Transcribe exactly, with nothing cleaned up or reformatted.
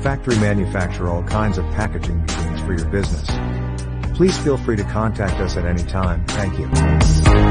factory manufacture all kinds of packaging machines for your business. Please feel free to contact us at any time. Thank you.